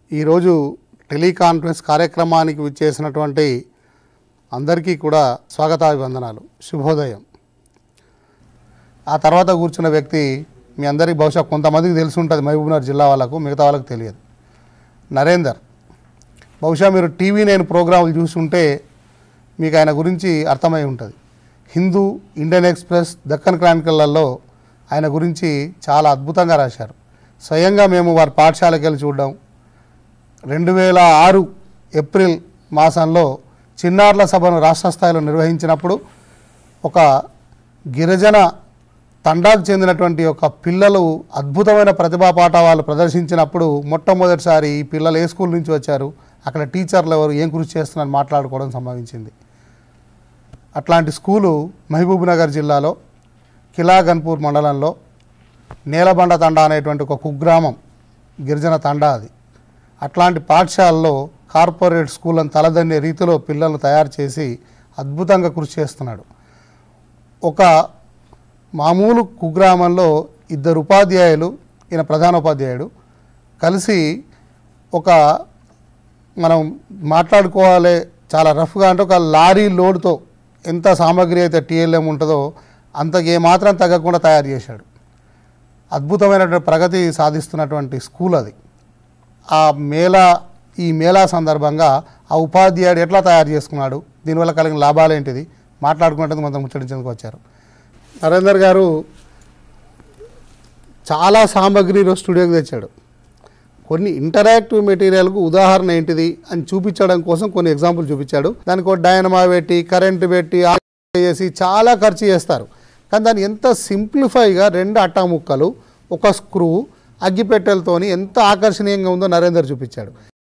ఈరోజు టెలికాన్ఫరెన్స్ కార్యక్రమానికి విచ్చేసినటువంటి అందరికీ కూడా స్వాగతాభివందనాలు, శుభోదయం. ఆ తర్వాత కూర్చున్న వ్యక్తి మీ అందరికీ బహుశా కొంతమందికి తెలిసి ఉంటుంది, మహబూబ్నగర్ జిల్లా వాళ్ళకు, మిగతా వాళ్ళకు తెలియదు. నరేందర్, బహుశా మీరు టీవీ 9 ప్రోగ్రాములు చూస్తుంటే మీకు ఆయన గురించి అర్థమై ఉంటుంది. హిందూ, ఇండియన్ ఎక్స్ప్రెస్, దక్కన్ క్రానికల్లలో ఆయన గురించి చాలా అద్భుతంగా రాశారు. స్వయంగా మేము వారి పాఠశాలకు వెళ్ళి చూడడం, 2006 ఏప్రిల్ మాసంలో చిన్నారుల సభను రాష్ట్ర స్థాయిలో నిర్వహించినప్పుడు ఒక గిరిజన తండాకు చెందినటువంటి ఒక పిల్లలు అద్భుతమైన ప్రతిభా పాఠవాలు ప్రదర్శించినప్పుడు మొట్టమొదటిసారి ఈ పిల్లలు ఏ స్కూల్ నుంచి వచ్చారు, అక్కడ టీచర్లు ఎవరు, ఏం కృషి చేస్తున్నారని మాట్లాడుకోవడం సంభవించింది. అట్లాంటి స్కూలు మహబూబ్నగర్ జిల్లాలో కిలాగన్పూర్ మండలంలో నేలబండ తండా అనేటువంటి ఒక కుగ్రామం గిరిజన తండా అది. అట్లాంటి పాఠశాలలో కార్పొరేట్ స్కూళ్ళను తలదన్నే రీతిలో పిల్లలను తయారు చేసి అద్భుతంగా కృషి చేస్తున్నాడు. ఒక మామూలు కుగ్రామంలో 2 ఉపాధ్యాయులు, ఈయన ప్రధానోపాధ్యాయుడు కలిసి ఒక మనం మాట్లాడుకోవాలి చాలా రఫ్గా అంటే ఒక లారీ లోడ్తో ఎంత సామాగ్రి అయితే TLM ఉంటుందో అంతకు ఏమాత్రం తగ్గకుండా తయారు చేశాడు. అద్భుతమైనటువంటి ప్రగతి సాధిస్తున్నటువంటి స్కూల్ అది. ఈ మేళా సందర్భంగా ఆ ఉపాధ్యాయుడు ఎట్లా తయారు చేసుకున్నాడు, దీనివల్ల కలిగిన లాభాలు ఏంటిది మాట్లాడుకున్నట్టు కొంత ముచ్చటించేందుకు వచ్చారు. నరేందర్ గారు చాలా సామాగ్రి స్టూడియోకి తెచ్చాడు. కొన్ని ఇంటరాక్టివ్ మెటీరియల్కు ఉదాహరణ ఏంటిది అని చూపించడం కోసం కొన్ని ఎగ్జాంపుల్ చూపించాడు. దానికి ఒక డైనమా పెట్టి, కరెంటు పెట్టి, చేసి చాలా ఖర్చు చేస్తారు. కానీ దాన్ని ఎంత సింప్లిఫైగా 2 అట్టా ముక్కలు, ఒక స్క్రూ, అగ్గిపెట్టెలతోని ఎంత ఆకర్షణీయంగా ఉందో నరేందర్ చూపించాడు.